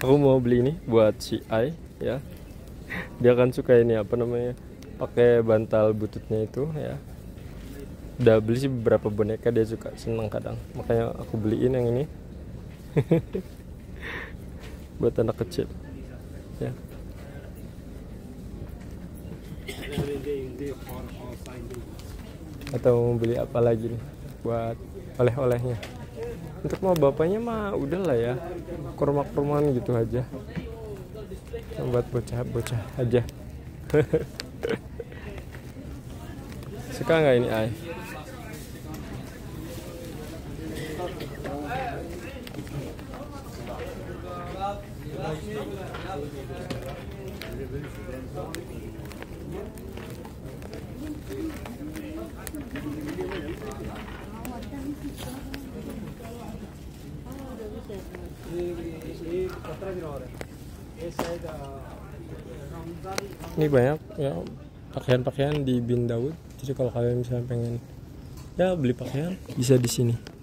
Aku mau beli ini buat si Ai ya. Dia kan suka ini apa namanya, pakai bantal bututnya itu ya. Udah beli sih beberapa boneka, dia suka seneng kadang, makanya aku beliin yang ini. Buat anak kecil ya. Atau mau beli apa lagi nih buat oleh-olehnya. Untuk mau bapaknya mah udahlah ya, kurma-kurmaan gitu aja, buat bocah-bocah aja. Suka nggak ini Ai? Ini banyak ya pakaian-pakaian di Bin Daud. Jadi kalau kalian misalnya pengen ya beli pakaian bisa di sini.